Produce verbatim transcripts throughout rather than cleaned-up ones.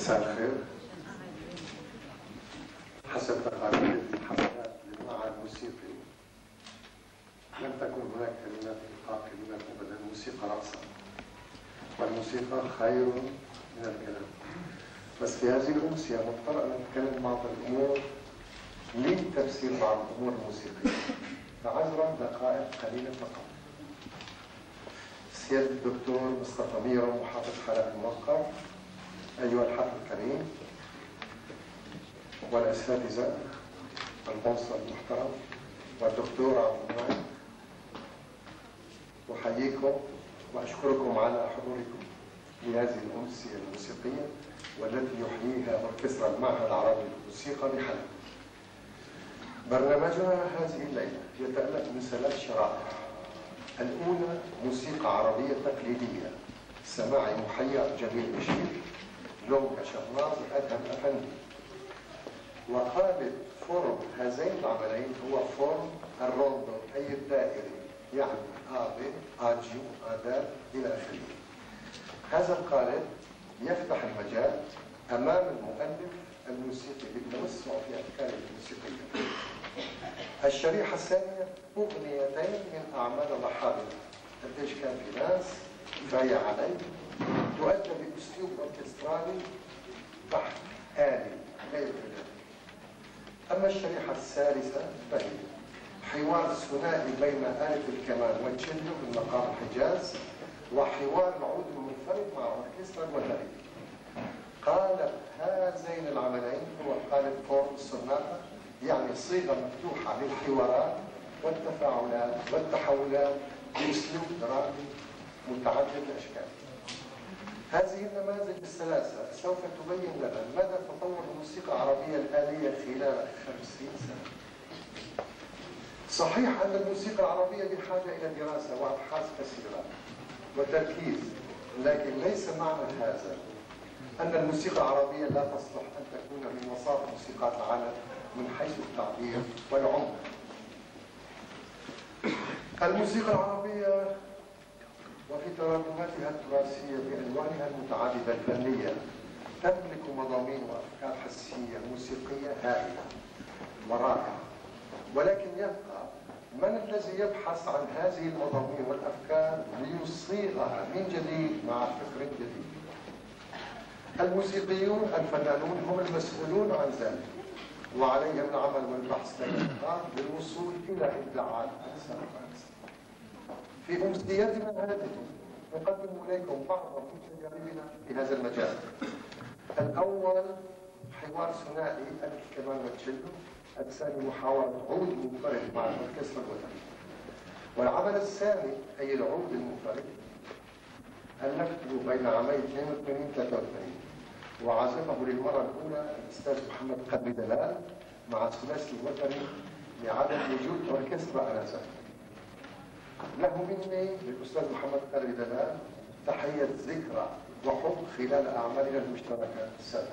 مساء الخير. حسب تقارير الحفلات للمعهد الموسيقي لم تكن هناك كلمات إلقاء كلمات أبدا، الموسيقى رقصا والموسيقى خير من الكلام. بس في هذه الأمسية مضطر أن أتكلم بعض الأمور لتفسير بعض الأمور الموسيقية، فعذرا دقائق قليلة فقط. سيادة الدكتور مصطفى ميرو محافظ حلب الموقر، أيها الحفل الكريم والأساتذة، القنصل المحترم والدكتور عبد المنعم، أحييكم وأشكركم على حضوركم لهذه الأمسية الموسيقية والتي يحييها أوركسترا المعهد العربي للموسيقى بحلب. برنامجنا هذه الليلة يتألف من ثلاث شرائح. الأولى موسيقى عربية تقليدية، سماعي محير جميل بشير، لونكا شهناز أدهم أفندي. وقالب فورم هذين العملين هو فورم الروندو أي الدائري، يعني آبي آجيو آداب إلى آخره. هذا القالب يفتح المجال أمام المؤلف الموسيقي بالتوسع في أفكاره الموسيقية. الشريحة الثانية أغنيتين من أعمال الرحابة، قديش كان في ناس كفاية علي، تؤدى بأسلوب أوركسترالي بحت آلي غير ذلك. أما الشريحة الثالثة فهي حوار ثنائي بين آلة الكمان والتشيلو من مقام الحجاز، وحوار العود المنفرد مع أوركسترا الوتري. قالب هذين العملين هو قالب فورم السوناتا، يعني صيغة مفتوحة للحوارات والتفاعلات والتحولات بأسلوب درامي متعدد الأشكال. هذه النماذج الثلاثة سوف تبين لنا مدى تطور الموسيقى العربية الآلية خلال خمسين سنة. صحيح أن الموسيقى العربية بحاجة إلى دراسة وأبحاث كثيرة وتركيز، لكن ليس معنى هذا أن الموسيقى العربية لا تصلح أن تكون من وساط موسيقات العالم من حيث التعبير والعمق. الموسيقى العربية وفي تراكماتها التراثية بألوانها المتعددة الفنية تملك مضامين وأفكار حسية موسيقية هائلة ورائعة، ولكن يبقى من الذي يبحث عن هذه المضامين والأفكار ليصيغها من جديد مع فكر جديد؟ الموسيقيون الفنانون هم المسؤولون عن ذلك، وعليهم العمل والبحث والإبداع للوصول إلى إبداعات أكثر وأكثر. في أمسيتنا هذه نقدم إليكم بعض من تجاربنا في هذا المجال. الأول حوار ثنائي آلة الكمان والتشيلو، الثاني محاولة عود منفرد مع الأوركسترا الوتري. والعمل الثاني أي العود المنفرد ألفته بين عامي اثنين وثمانين ثلاثة وثمانين، وعزفه للمرة الأولى الأستاذ محمد قلبي دلال مع الثلاثي الوتري لعدم وجود أوركسترا آنذاك. له مني للأستاذ محمد قلبي دلال تحية ذكرى وحب خلال أعمالنا المشتركة السابقة.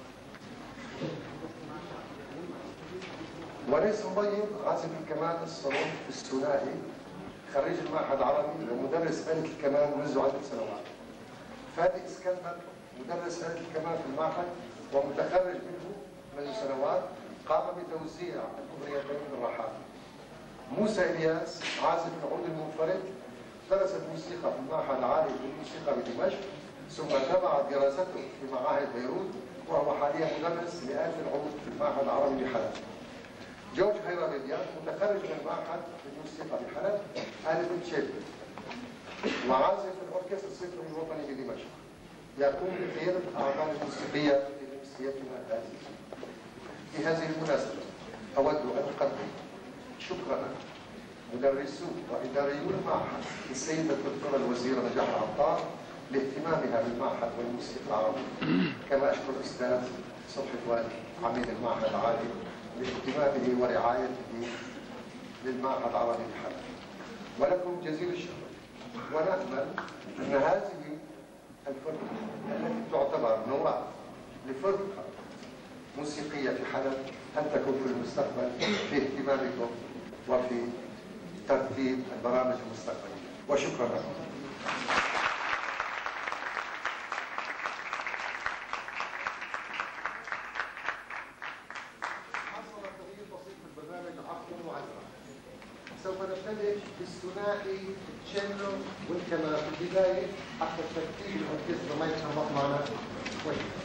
وليس مبيض عازف الكمان الصالون الثنائي، خريج المعهد العربي ومدرس آلة الكمان منذ عدة سنوات. فادي اسكندر مدرس آلة الكمان في المعهد ومتخرج منه منذ سنوات، قام بتوزيع الأغنيتين للرحابة. موسى إلياس عازف العود المنفرد، درس الموسيقى في المعهد العالي للموسيقى بدمشق، ثم تبع دراسته في معاهد بيروت، وهو حاليا مدرس لآلة العود في المعهد العربي بحلب. جورج هيرابيديان متخرج من المعهد للموسيقى بحلب آلة التشيلو، وعازف الأوركسترا السيمفوني الوطني بدمشق. يقوم بقيادة الأعمال الموسيقية في أمسيتنا هذه. في هذه المناسبة أود أن أقدم شكرا مدرسو وإداريو المعهد للسيدة الدكتورة الوزيرة نجاح العطار لاهتمامها بالمعهد والموسيقى العربي، كما أشكر الأستاذ صبحي فؤاد عميد المعهد العالي لاهتمامه ورعايته للمعهد العربي بحلب. ولكم جزيل الشكر، ونأمل أن هذه الفرقة التي تعتبر نواة لفرقة موسيقية في حلب أن تكون في المستقبل في اهتمامكم وفي ترتيب البرامج المستقبلية. وشكرا لكم. الثنائي تشيلو والكمان في البداية حتى ترتيب الأوركسترا ما يتخبط معنا كويس.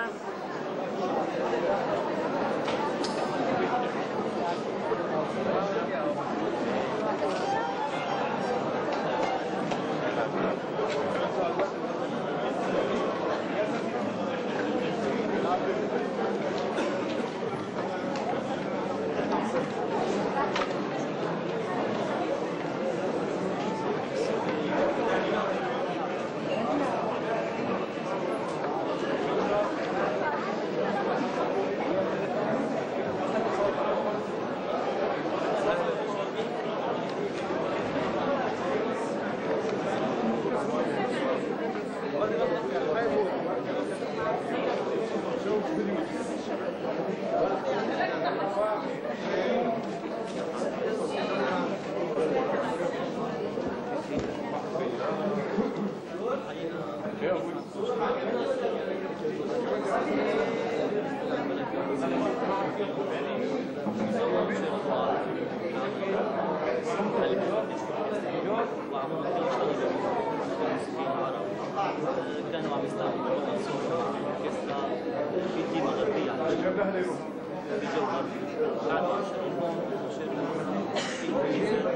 كانوا عم يستعملوا اوركسترا في تيمة غربية على في جو غربي، قعدوا نشروا هون ونشروا في موسيقى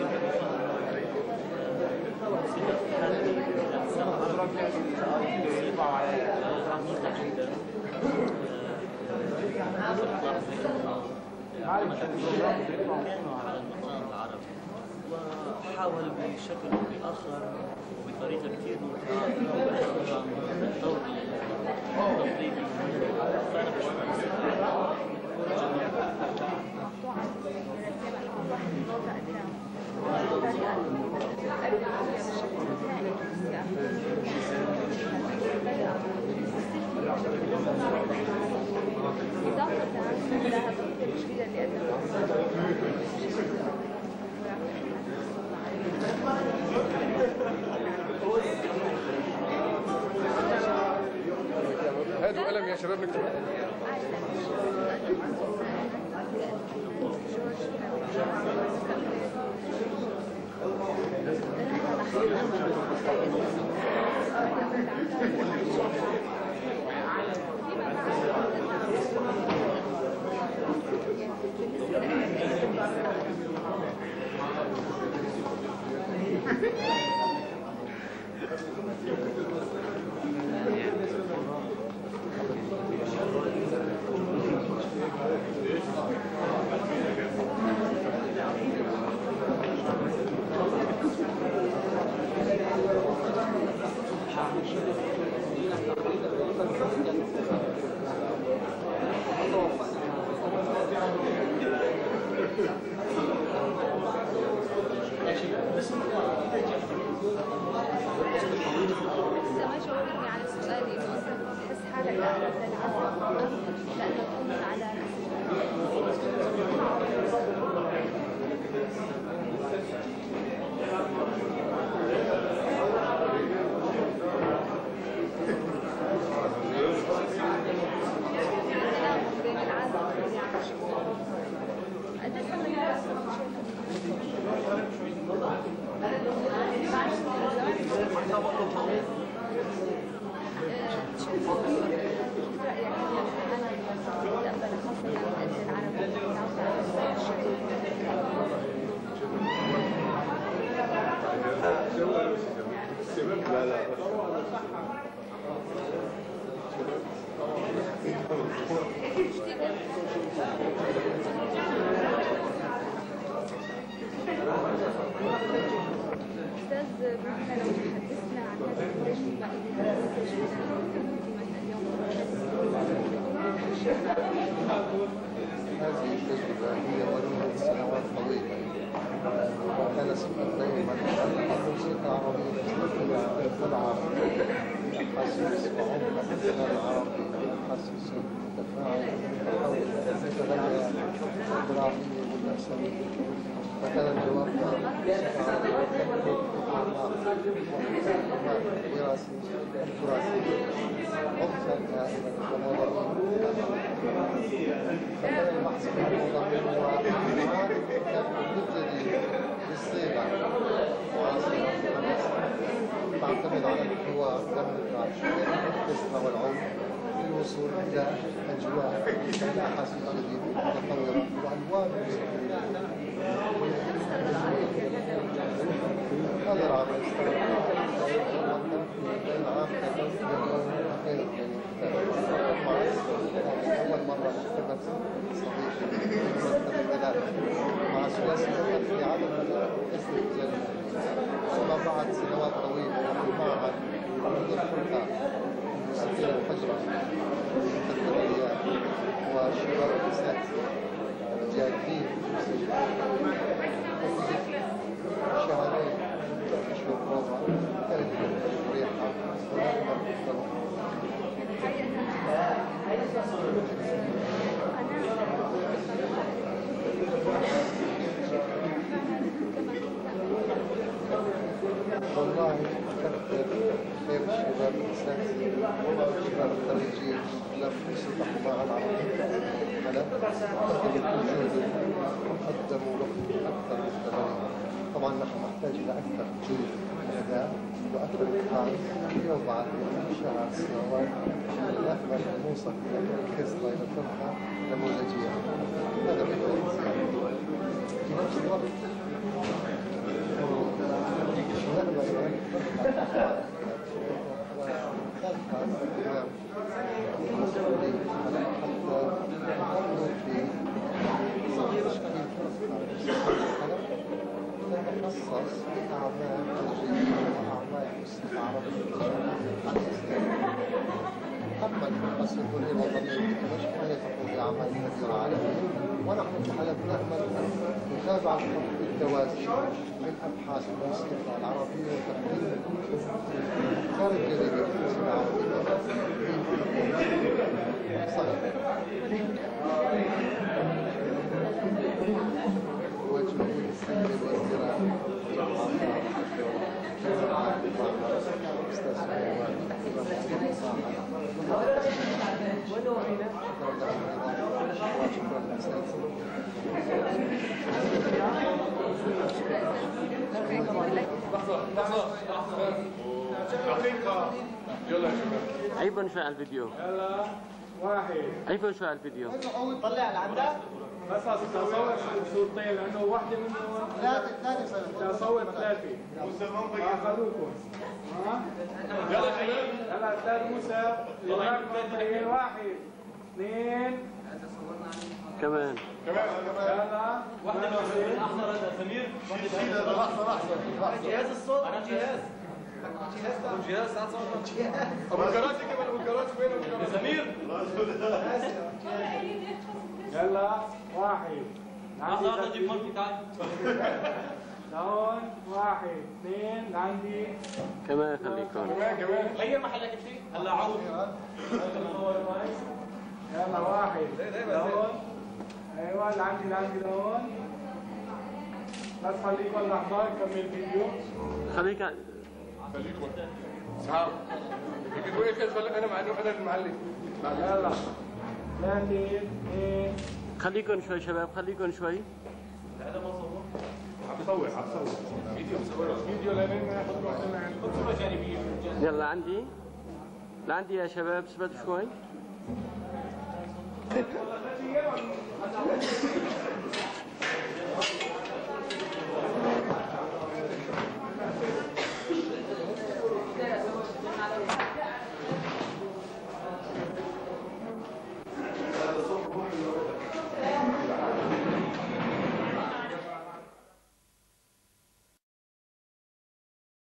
في حالة موسيقى عميقة جدا. كانوا على المقام العربي وحاول بشكل او باخر وبطريقه كثير ممتعه الدور التطبيقي. فانا بشوف إضافة إلى هالقصة الجديدة اللي قدموها هاتوا قلم يا شباب نكتب. فكان الجواب دراسي تراثي خمسا هائلا وموضوعيا فكان البحث في الموضوعين وإعادة مبتدئ للصيغة تعتمد على الحوار والنقاش والقصة والعمق الوصول إلى أجواء إلى أحاسيس جديدة متطورة وألوان هذا العمل استمر بين عام ألفين واثنين وثمانين أول مرة اشتغلت صديقي مع سياسة في عدد اسم الجنة ثم بعد سنوات طويلة في معهد منذ الفرقة سكين الحجرة التربوية وشباب الأساتذة جادين شهرين كشف البروفا كانت مريحة ونقدر نختلط والله كثر خير الشباب الأساتذة والشباب الخريجين لفوا مع العربية على قدموا جهد وقدموا لهم أكثر من التمارين. طبعا نحن نحتاج إلى أكثر جهد أداء وأكثر إتقان اليوم بعد شهر سنوات نأمل أن نوصل إلى مركز إلى فرقة نموذجية. هذا بالتالي في نفس الوقت نأمل أن ونلقى اهتمام المسؤولين حتى نظلوا في تشكيل فرقة تتخصص في أعمال تجريبية وأعمال عربية عن الإسلام. أما الفرقة السورية الوطنية في دمشق فهي تقوم بأعمال كبيرة عالمية ونحن في حلب نأمل أن نتابع الخط التوازي من أبحاث الموسيقى العربية وتقديم أفكار جديدة في الموسيقى العربية صحيح. وجهود السيد والزراعة أستاذ سليمان عيبا شوي على الفيديو. يلا واحد. عيبا شوي على الفيديو. طلع لعندك. بس اصور صورتين لانه واحدة منهم ثلاثة ثلاثة بدي اصور ثلاثة. اخذوكم. ها؟ يلا شباب. يلا استاذ موسى. يلا واحد اثنين كمان. كمان يلا واحدة من الاحمر هذا سمير. لحظة لحظة. جهاز الصوت. انا جهاز. جهاز جهاز تعال صور جهاز. ابو الكراسي كمان ابو الكراسي وين ابو الكراسي؟ سمير. يلا واحد. لحظة اجيب مالتي تعال. لهون واحد اثنين لعندي. كمان خليكم. كمان كمان. غير محلك فيه. هلا عوض. يلا واحد. لهون. ايوه لعندي لعندي لهون. بس خليكم لحظة كمل فيديو. خليك خليكم. صعب. يمكن وين خلي انا مع انه انا المعلم. يلا. ثلاثة اثنين. خليكم شوي شباب خليكم شوي. هذا ما صور. عم بصور عم بصور. فيديو بصور. فيديو لين ناخذ واحدة من صورة جانبية. يلا عندي. لعندي يا شباب اثبتوا شوي.